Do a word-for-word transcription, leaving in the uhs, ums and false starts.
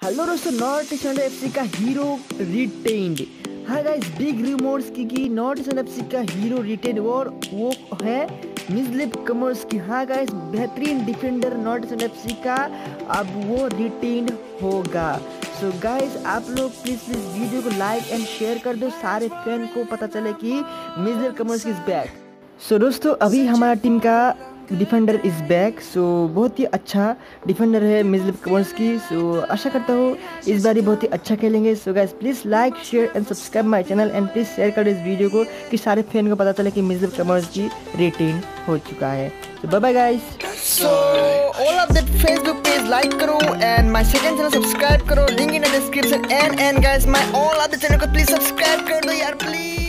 Hello दोस्तों, North East FC का hero retained. हाँ गाइस, बिग रिमोट्स की की नॉर्थ ईस्ट एफसी का हीरो रिटेन्ड और वो है मिज़लिब कमर्स की। हाँ गाइस, बेहतरीन डिफेंडर नॉर्थ ईस्ट एफसी का अब वो रिटेन्ड होगा। सो so गाइस, आप लोग प्लीज प्लीज वीडियो को लाइक एंड शेयर कर दो, सारे फैन को पता चले कि मिज़लिब कमर्स इज बैक। सो दोस्तों, अभी हमारा टीम का डिफेंडर इज़ बैक। सो बहुत ही अच्छा डिफेंडर है मिज़लिब कमर्स की। सो so, आशा करता हूँ इस बार ही बहुत ही अच्छा खेलेंगे। So guys, please like share and subscribe my channel and please share कर इस वीडियो को कि सारे फैन को पता चले कि मिज़लिब कमर्स की रेटिंग हो चुका है। तो bye bye guys. So all of that Facebook page like करो and my second channel subscribe करो, link in the description and and guys my all of the channel को प्लीज सब्सक्राइब कर दो यार, प्लीज।